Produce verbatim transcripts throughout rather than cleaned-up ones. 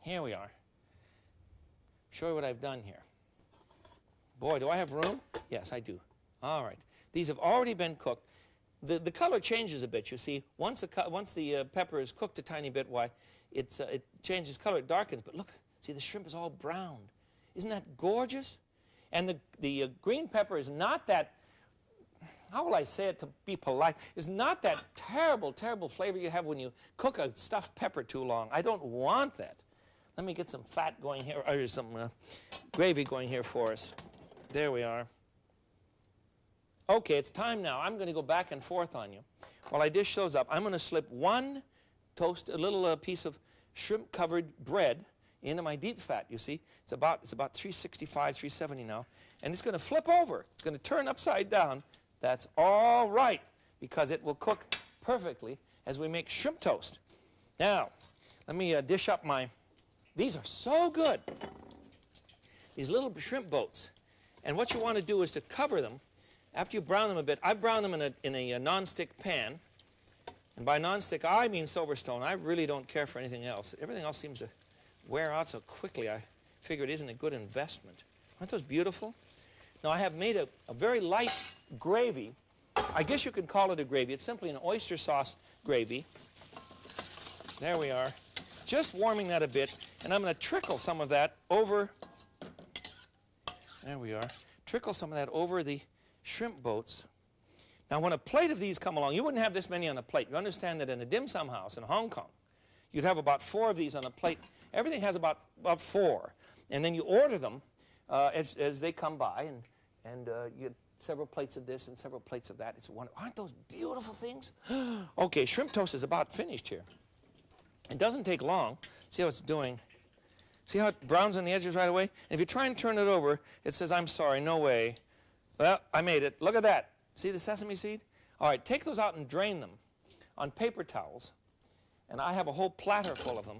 Here we are. Show you what I've done here. Boy, do I have room? Yes, I do. All right. These have already been cooked. The, the color changes a bit, you see. Once the, once the uh, pepper is cooked a tiny bit, why, it's, uh, it changes color, it darkens. But look, see, the shrimp is all browned. Isn't that gorgeous? And the, the uh, green pepper is not that, how will I say it to be polite, is not that terrible, terrible flavor you have when you cook a stuffed pepper too long. I don't want that. Let me get some fat going here, or some uh, gravy going here for us. There we are. Okay, it's time now. I'm going to go back and forth on you. While I dish those up, I'm going to slip one toast, a little uh, piece of shrimp-covered bread into my deep fat, you see. It's about, it's about three sixty-five, three seventy now. And it's going to flip over. It's going to turn upside down. That's all right, because it will cook perfectly as we make shrimp toast. Now, let me uh, dish up my... These are so good. These little shrimp boats. And what you want to do is to cover them. After you brown them a bit, I brown them in a, in a, a non-stick pan. And by non-stick, I mean Silverstone. I really don't care for anything else. Everything else seems to wear out so quickly. I figure it isn't a good investment. Aren't those beautiful? Now, I have made a, a very light gravy. I guess you could call it a gravy. It's simply an oyster sauce gravy. There we are. Just warming that a bit. And I'm going to trickle some of that over... There we are. Trickle some of that over the shrimp boats. Now, when a plate of these come along, you wouldn't have this many on a plate. You understand that in a dim sum house in Hong Kong, you'd have about four of these on a plate. Everything has about, about four. And then you order them uh, as, as they come by, and, and uh, you get several plates of this and several plates of that. It's wonderful. Aren't those beautiful things? Okay, shrimp toast is about finished here. It doesn't take long. See how it's doing. See how it browns on the edges right away? And if you try and turn it over, it says, I'm sorry, no way. Well, I made it. Look at that. See the sesame seed? All right, take those out and drain them on paper towels. And I have a whole platter full of them.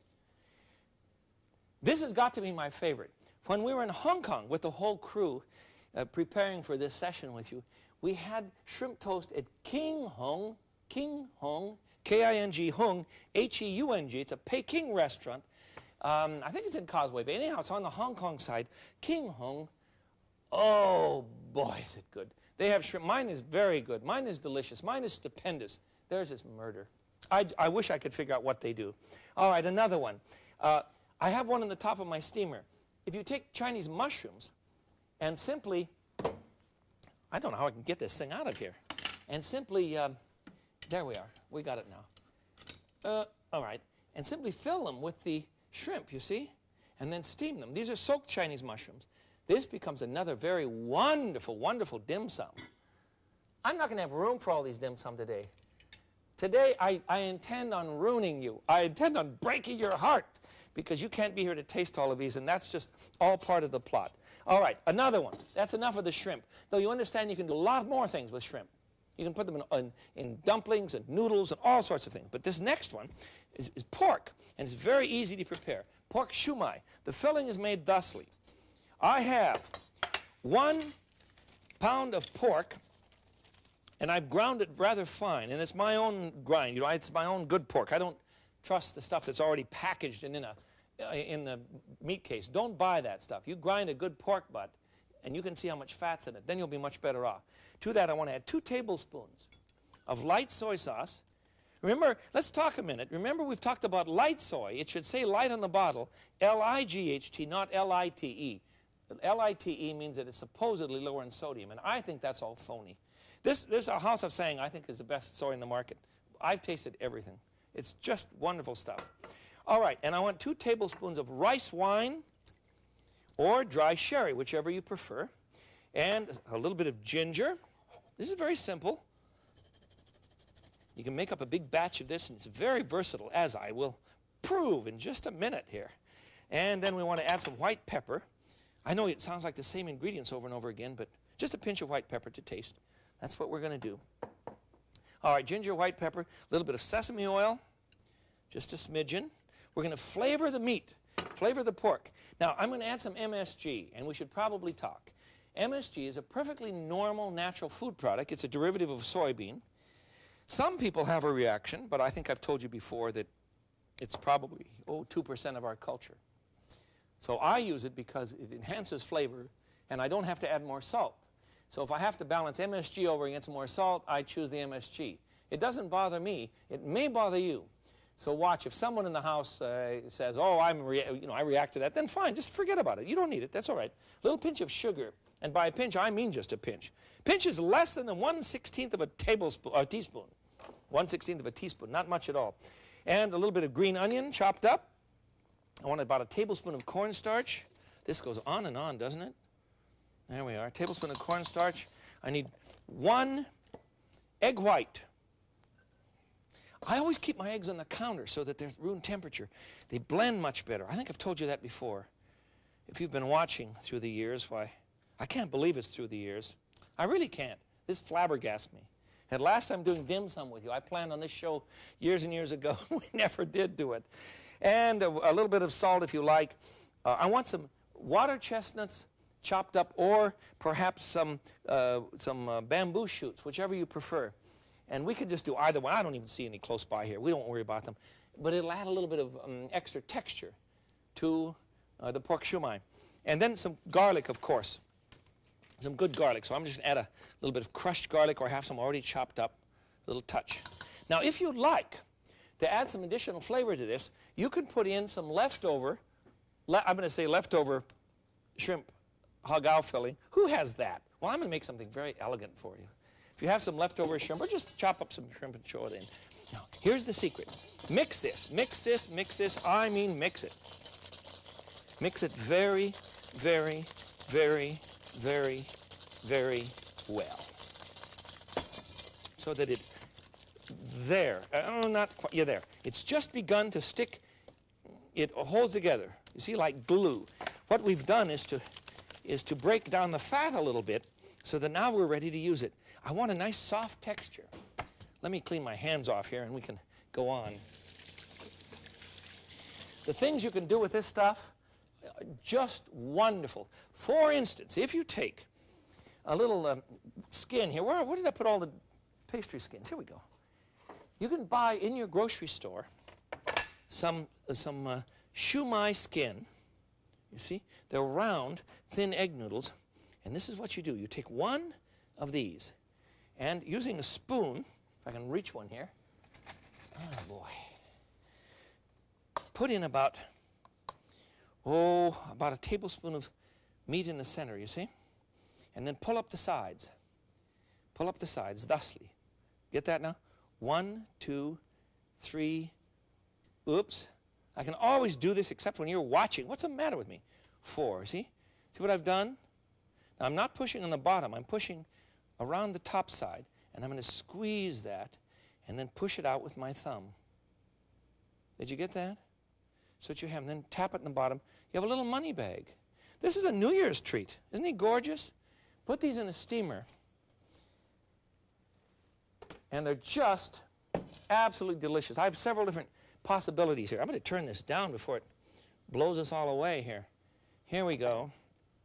This has got to be my favorite. When we were in Hong Kong with the whole crew uh, preparing for this session with you, we had shrimp toast at King Hung, King Hung, K I N G Hung, H E U N G. It's a Peking restaurant. Um, I think it's in Causeway Bay. Anyhow, it's on the Hong Kong side. King Hung. Oh, boy, is it good. They have shrimp. Mine is very good. Mine is delicious. Mine is stupendous. Theirs is murder. I, I wish I could figure out what they do. All right, another one. Uh, I have one on the top of my steamer. If you take Chinese mushrooms and simply, I don't know how I can get this thing out of here, and simply, um, there we are. We got it now. Uh, all right. And simply fill them with the shrimp, you see, and then steam them. These are soaked Chinese mushrooms. This becomes another very wonderful, wonderful dim sum. I'm not going to have room for all these dim sum today. Today, I, I intend on ruining you. I intend on breaking your heart because you can't be here to taste all of these, and that's just all part of the plot. All right, another one. That's enough of the shrimp. Though you understand you can do a lot more things with shrimp. You can put them in, in, in dumplings and noodles and all sorts of things. But this next one is, is pork, and it's very easy to prepare. Pork shumai. The filling is made thusly. I have one pound of pork, and I've ground it rather fine, and it's my own grind. You know, it's my own good pork. I don't trust the stuff that's already packaged and in, a, uh, in the meat case. Don't buy that stuff. You grind a good pork butt, and you can see how much fat's in it. Then you'll be much better off. To that, I want to add two tablespoons of light soy sauce. Remember, let's talk a minute. Remember, we've talked about light soy. It should say light on the bottle, L I G H T, not L I T E. L I T E means that it's supposedly lower in sodium, and I think that's all phony. This, this a House of Sang, I think, is the best soy in the market. I've tasted everything. It's just wonderful stuff. All right, and I want two tablespoons of rice wine or dry sherry, whichever you prefer, and a little bit of ginger. This is very simple. You can make up a big batch of this, and it's very versatile, as I will prove in just a minute here. And then we want to add some white pepper. I know it sounds like the same ingredients over and over again, but just a pinch of white pepper to taste. That's what we're going to do. All right, ginger, white pepper, a little bit of sesame oil, just a smidgen. We're going to flavor the meat, flavor the pork. Now, I'm going to add some M S G, and we should probably talk. M S G is a perfectly normal natural food product. It's a derivative of soybean. Some people have a reaction, but I think I've told you before that It's probably, oh, two percent of our culture. So I use it because it enhances flavor, and I don't have to add more salt. So if I have to balance M S G over against more salt, I choose the M S G. It doesn't bother me. It may bother you. So watch, if someone in the house uh, says, oh, I'm rea you know, I react to that, then fine, just forget about it. You don't need it. That's all right. A little pinch of sugar. And by a pinch, I mean just a pinch. Pinch is less than the one sixteenth of a tablespoon, or teaspoon. one sixteenth of a teaspoon, not much at all. And a little bit of green onion chopped up. I want about a tablespoon of cornstarch. This goes on and on, doesn't it? There we are, a tablespoon of cornstarch. I need one egg white. I always keep my eggs on the counter so that they're room temperature. They blend much better. I think I've told you that before. If you've been watching through the years, why, I can't believe it's through the years. I really can't. This flabbergasts me. And last time doing dim sum with you, I planned on this show years and years ago. We never did do it. And a, a little bit of salt if you like. Uh, I want some water chestnuts chopped up, or perhaps some, uh, some uh, bamboo shoots, whichever you prefer. And we could just do either one. I don't even see any close by here. We don't worry about them. But it'll add a little bit of um, extra texture to uh, the pork shumai. And then some garlic, of course. Some good garlic. So I'm just going to add a little bit of crushed garlic, or have some already chopped up, a little touch. Now, if you'd like to add some additional flavor to this, you can put in some leftover, le I'm going to say leftover shrimp hagao filling. Who has that? Well, I'm going to make something very elegant for you. If you have some leftover shrimp, or just chop up some shrimp and throw it in. Now, here's the secret. Mix this, mix this, mix this. I mean mix it. Mix it very, very, very, very, very well. So that it, there, oh, not quite, yeah, there. It's just begun to stick, it holds together. You see, like glue. What we've done is to, is to break down the fat a little bit, so that now we're ready to use it. I want a nice soft texture. Let me clean my hands off here and we can go on. The things you can do with this stuff, just wonderful. For instance, if you take a little um, skin here, where, where did I put all the pastry skins? Here we go. You can buy in your grocery store some, uh, some uh, shumai skin. You see? They're round, thin egg noodles. And this is what you do. You take one of these, and using a spoon, if I can reach one here, oh boy, put in about, oh, about a tablespoon of meat in the center, you see? And then pull up the sides. Pull up the sides thusly. Get that now? One, two, three, oops. I can always do this except when you're watching. What's the matter with me? Four, see? See what I've done? Now, I'm not pushing on the bottom. I'm pushing around the top side, and I'm going to squeeze that and then push it out with my thumb. Did you get that? So what you have, and then tap it in the bottom. You have a little money bag. This is a New Year's treat. Isn't he gorgeous? Put these in a steamer, and they're just absolutely delicious. I have several different possibilities here. I'm going to turn this down before it blows us all away here. Here we go.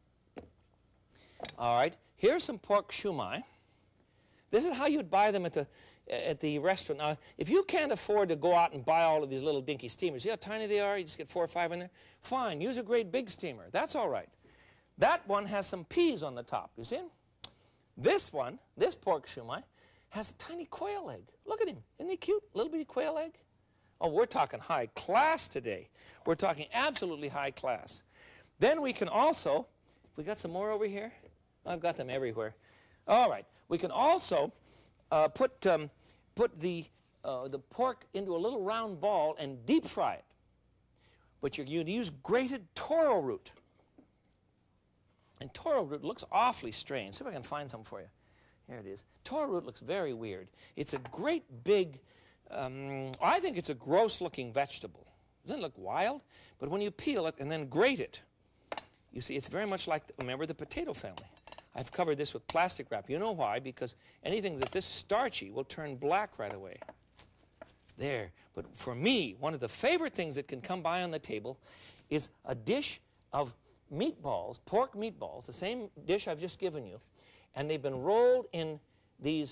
All right, here's some pork shumai. This is how you'd buy them at the, at the restaurant. Now, if you can't afford to go out and buy all of these little dinky steamers, see how tiny they are? You just get four or five in there? Fine, use a great big steamer. That's all right. That one has some peas on the top, you see? This one, this pork shumai, has a tiny quail egg. Look at him. Isn't he cute? Little bitty quail egg. Oh, we're talking high class today. We're talking absolutely high class. Then we can also, we got some more over here? I've got them everywhere. All right. We can also uh, put, um, put the, uh, the pork into a little round ball and deep fry it. But you're going to use grated toro root. And toro root looks awfully strange. See if I can find some for you. Here it is. Toro root looks very weird. It's a great big, um, I think it's a gross-looking vegetable. Doesn't it look wild? But when you peel it and then grate it, you see, it's very much like, remember, the potato family. I've covered this with plastic wrap. You know why? Because anything that this starchy will turn black right away. There. But for me, one of the favorite things that can come by on the table is a dish of meatballs, pork meatballs, the same dish I've just given you, and they've been rolled in these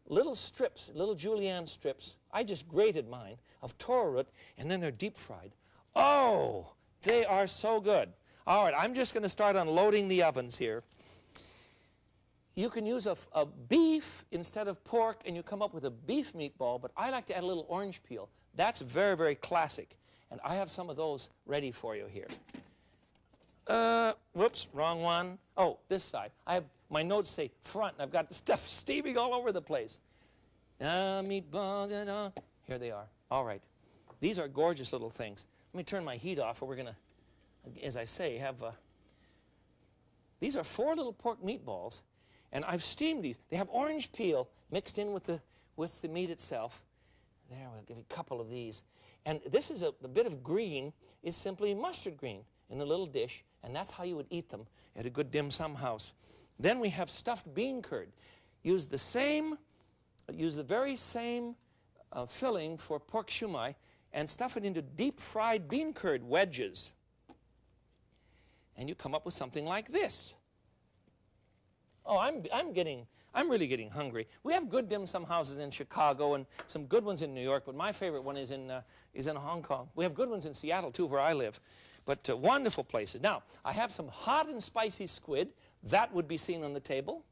little strips, little julienne strips. I just grated mine of taro root, and then they're deep fried. Oh, they are so good. All right, I'm just going to start unloading the ovens here. You can use a, a beef instead of pork, and you come up with a beef meatball, but I like to add a little orange peel. That's very, very classic, and I have some of those ready for you here. Uh, whoops, wrong one. Oh, this side. I have, my notes say front, and I've got the stuff steaming all over the place. Uh, meatball, da, da. Here they are. All right. These are gorgeous little things. Let me turn my heat off, or we're going to, as I say, have, uh, these are four little pork meatballs, and I've steamed these. They have orange peel mixed in with the, with the meat itself. There, we'll give you a couple of these. And this is a, the bit of green is simply mustard green in a little dish, and that's how you would eat them at a good dim sum house. Then we have stuffed bean curd. Use the same, use the very same uh, filling for pork shumai and stuff it into deep fried bean curd wedges. And you come up with something like this. Oh, I'm, I'm getting, I'm really getting hungry. We have good dim sum houses in Chicago and some good ones in New York, but my favorite one is in, uh, is in Hong Kong. We have good ones in Seattle, too, where I live. But uh, wonderful places. Now, I have some hot and spicy squid. That would be seen on the table.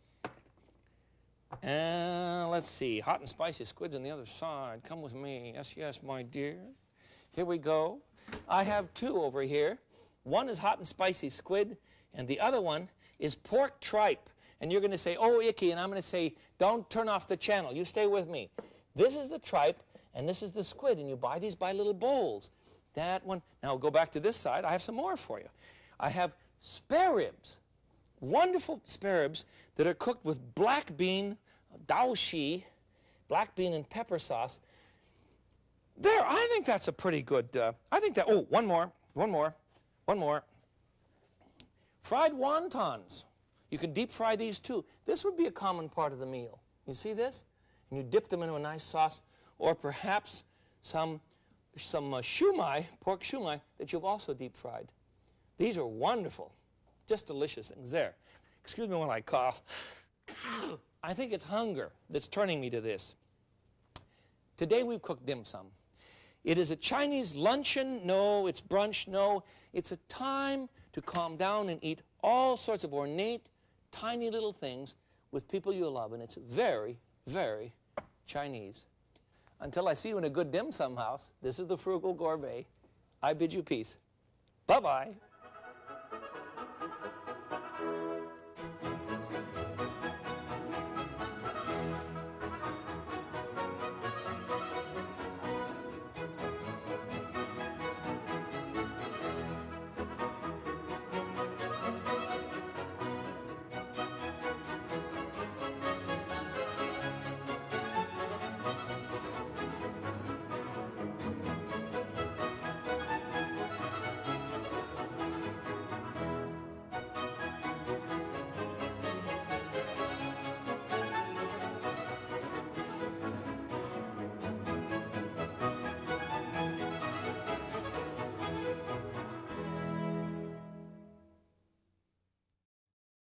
And uh, let's see. Hot and spicy squid's on the other side. Come with me. Yes, yes, my dear. Here we go. I have two over here. One is hot and spicy squid, and the other one is pork tripe. And you're going to say, oh, icky, and I'm going to say, don't turn off the channel. You stay with me. This is the tripe, and this is the squid, and you buy these by little bowls. That one. Now go back to this side. I have some more for you. I have spare ribs, wonderful spare ribs that are cooked with black bean, dao shi, black bean and pepper sauce. There, I think that's a pretty good, uh, I think that, oh, one more, one more, one more. Fried wontons. You can deep fry these too. This would be a common part of the meal. You see this? And you dip them into a nice sauce, or perhaps some some uh, shumai, pork shumai, that you've also deep fried. These are wonderful, just delicious things. There. Excuse me when I cough. I think it's hunger that's turning me to this. Today we've cooked dim sum. It is a Chinese luncheon. No, it's brunch. No, it's a time to calm down and eat all sorts of ornate, tiny little things with people you love, and it's very, very Chinese. Until I see you in a good dim sum house, this is the Frugal Gourmet. I bid you peace. Bye-bye.